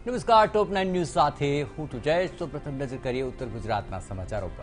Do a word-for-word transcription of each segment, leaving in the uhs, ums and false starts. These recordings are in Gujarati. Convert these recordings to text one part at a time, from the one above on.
નમસ્કાર, ટોપ નાઇન ન્યૂઝ સાથે હું છું જયેશ। તો પ્રથમ નજર કરીએ ઉત્તર ગુજરાતના સમાચારો પર।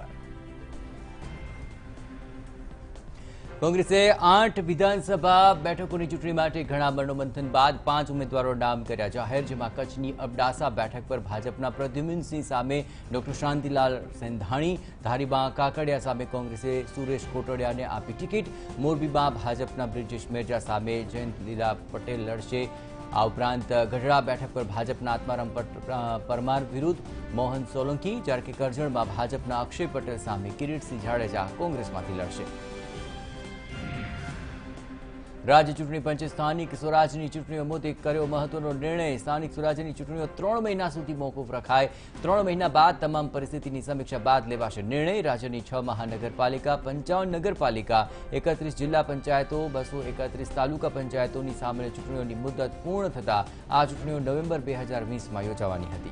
કોંગ્રેસે આઠ વિધાનસભા બેઠકોની ચૂંટણી માટે ઘણા મનોમંથન બાદ પાંચ ઉમેદવારો નામ કર્યા જાહેર, જેમાં કચ્છની અબડાસા બેઠક પર ભાજપના પ્રદ્યુમ્નસિંહ સામે ડોક્ટર શાંતિલાલ સેંધાણી, ધારીમાં કાકડિયા સામે કોંગ્રેસે સુરેશ કોટડિયાને આપી ટિકિટ, મોરબીમાં ભાજપના બ્રિજેશ મેરજા સામે જયંત લીલા પટેલ લડશે। આ ઉપરાંત ગઢડા બેઠક પર ભાજપના આત્મારામ પરમાર વિરુદ્ધ મોહન સોલંકી, જ્યારે કે કરજણમાં ભાજપના અક્ષય પટેલ સામે કિરીટસિંહ જાડેજા કોંગ્રેસમાંથી લડશે। રાજ્ય ચૂંટણી પંચે સ્થાનિક સ્વરાજની ચૂંટણીઓ મુદ્દે કર્યો મહત્વનો નિર્ણય। સ્થાનિક સ્વરાજની ચૂંટણીઓ ત્રણ મહિના સુધી મોકૂફ રખાય। ત્રણ મહિના બાદ તમામ પરિસ્થિતિની સમીક્ષા બાદ લેવાશે નિર્ણય। રાજ્યની છ મહાનગરપાલિકા, પંચાવન નગરપાલિકા, એકત્રીસ જિલ્લા પંચાયતો, બસો એકત્રીસ તાલુકા પંચાયતોની સામાન્ય ચૂંટણીઓની મુદત પૂર્ણ થતા આ ચૂંટણીઓ નવેમ્બર બે હજાર વીસમાં યોજાવાની હતી।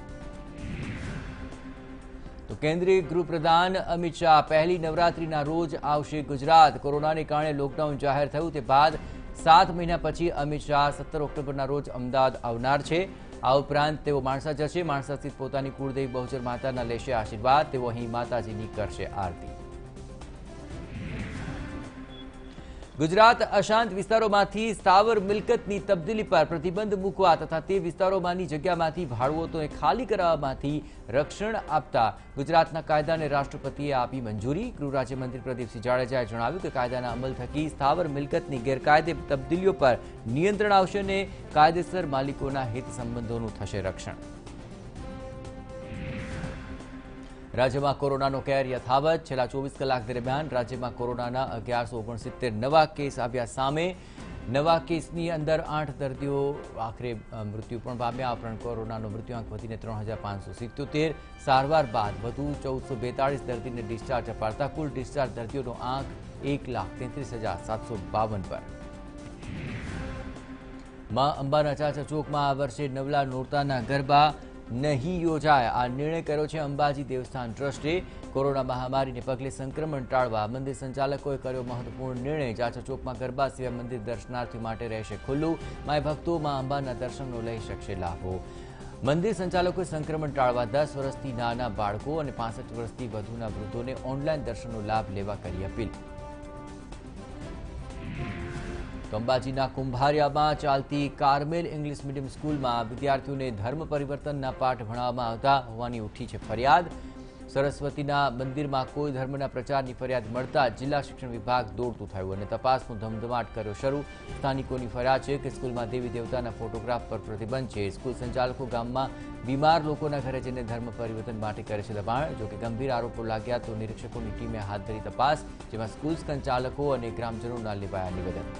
તો કેન્દ્રીય ગૃહપ્રધાન અમિત શાહ પહેલી નવરાત્રીના રોજ આવશે ગુજરાત। કોરોનાને કારણે લોકડાઉન જાહેર થયું તે બાદ સાત મહિના પછી અમિત શાહ સત્તર ઓક્ટોબરના રોજ અમદાવાદ આવનાર છે। આ ઉપરાંત તેઓ માણસા જશે। માણસા સ્થિત પોતાની કુળદેવી બહુચર માતાના લેશે આશીર્વાદ। તેઓ અહીં માતાજીની કરશે આરતી। ગુજરાત અશાંત વિસ્તારોમાંથી સ્થાવર મિલકતની તબદીલી પર પ્રતિબંધ મૂકવા તથા તે વિસ્તારોમાંની જગ્યામાંથી ભાડુઓને ખાલી કરાવવામાંથી રક્ષણ આપતા ગુજરાતના કાયદાને રાષ્ટ્રપતિએ આપી મંજૂરી। ગૃહ રાજ્યમંત્રી પ્રદીપસિંહ જાડેજાએ જણાવ્યું કે કાયદાના અમલ થકી સ્થાવર મિલકતની ગેરકાયદે તબદીલીઓ પર નિયંત્રણ આવશે અને કાયદેસર માલિકોના હિત સંબંધોનું થશે રક્ષણ। રાજ્યમાં કોરોનાનો કેર યથાવત। છેલ્લા ચોવીસ કલાક દરમિયાન રાજ્યમાં કોરોનાના અગિયારસો ઓગણસિત્તેર નવા કેસ આવ્યા સામે। નવા કેસની અંદર આઠ દર્દીઓ આખરે મૃત્યુ પણ પામ્યા। ઉપરાંત કોરોનાનો મૃત્યુઆંક વધીને ત્રણ હજાર પાંચસો સિત્યોતેર। સારવાર બાદ વધુ ચૌદસો બેતાળીસ દર્દીને ડિસ્ચાર્જ અપાતા કુલ ડિસ્ચાર્જ દર્દીઓનો આંક એક લાખ તેત્રીસ હજાર સાતસો બાવન પર। માં અંબાના ચાચા ચોકમાં આ વર્ષે નવલા નોરતાના ગરબા નહીં યોજાય। આ નિર્ણય કર્યો છે અંબાજી દેવસ્થાન ટ્રસ્ટે। કોરોના મહામારીને પગલે સંક્રમણ ટાળવા મંદિર સંચાલકોએ કર્યો મહત્વપૂર્ણ નિર્ણય। ચાચા ચોકમાં ગરબા સિવાય મંદિર દર્શનાર્થીઓ માટે રહેશે ખુલ્લું। માય ભક્તો માં અંબાના દર્શનનો લઈ શકશે લાભો। મંદિર સંચાલકોએ સંક્રમણ ટાળવા દસ વર્ષથી નાના બાળકો અને પાસઠ વર્ષથી વધુના વૃદ્ધોને ઓનલાઈન દર્શનનો લાભ લેવા કરી અપીલ। અંબાજીના કુંભારિયામાં ચાલતી કાર્મેલ ઇંગ્લિશ મીડિયમ સ્કૂલમાં વિદ્યાર્થીઓને ધર્મ પરિવર્તનના પાઠ ભણાવવામાં આવતા હોવાની ઉઠી છે ફરિયાદ। સરસ્વતીના મંદિરમાં કોઈ ધર્મના પ્રચારની ફરિયાદ મળતા જિલ્લા શિક્ષણ વિભાગ દોડતું થયું અને તપાસનો ધમધમાટ કર્યો શરૂ। સ્થાનિકોની ફરિયાદ છે કે સ્કૂલમાં દેવી દેવતાના ફોટોગ્રાફ પર પ્રતિબંધ છે। સ્કૂલ સંચાલકો ગામમાં બીમાર લોકોના ઘરે જઈને ધર્મ પરિવર્તન માટે કરે છે દબાણ। જોકે ગંભીર આરોપો લાગ્યા તો નિરીક્ષકોની ટીમે હાથ ધરી તપાસ, જેમાં સ્કૂલ સંચાલકો અને ગ્રામજનોના લેવાયા નિવેદન।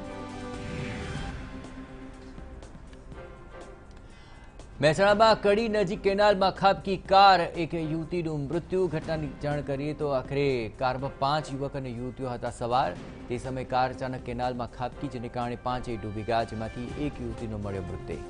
મહેસાણામાં કડી નજીક કેનાલમાં ખાબકી કાર, એક યુવતીનું મૃત્યુ। ઘટનાની જાણ કરીએ તો આખરે કારમાં પાંચ યુવક અને યુવતીઓ હતા સવાર। તે સમયે કાર અચાનક કેનાલમાં ખાબકી, જેને કારણે પાંચેય ડૂબી ગયા, જેમાંથી એક યુવતીનો મળ્યો મૃતદેહ।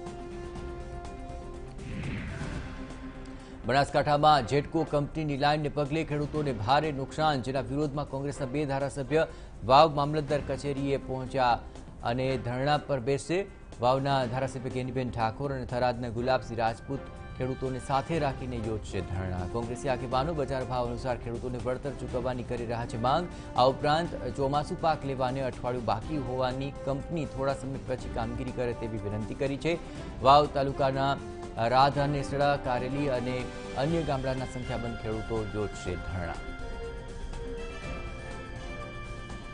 બનાસકાંઠામાં જેટકો કંપનીની લાઇનને પગલે ખેડૂતોને ભારે નુકસાન, જેના વિરોધમાં કોંગ્રેસના બે ધારાસભ્ય વાવ મામલતદાર કચેરીએ પહોંચ્યા અને ધરણા પર બેસશે। વાવના ધારાસભ્ય ગેનીબેન ઠાકોર અને થરાદના ગુલાબસિંહ રાજપૂત ખેડૂતોને સાથે રાખીને યોજશે ધરણા। કોંગ્રેસી આગેવાનો બજાર ભાવ અનુસાર ખેડૂતોને વળતર ચૂકવવાની કરી રહ્યા છે માંગ। આ ઉપરાંત ચોમાસુ પાક લેવાને અઠવાડિયું બાકી હોવાની કંપની થોડા સમય પછી કામગીરી કરે તેવી વિનંતી કરી છે। વાવ તાલુકાના રાધાનેસડા, કારેલી અને અન્ય ગામડાના સંખ્યાબંધ ખેડૂતો યોજશે ધરણા।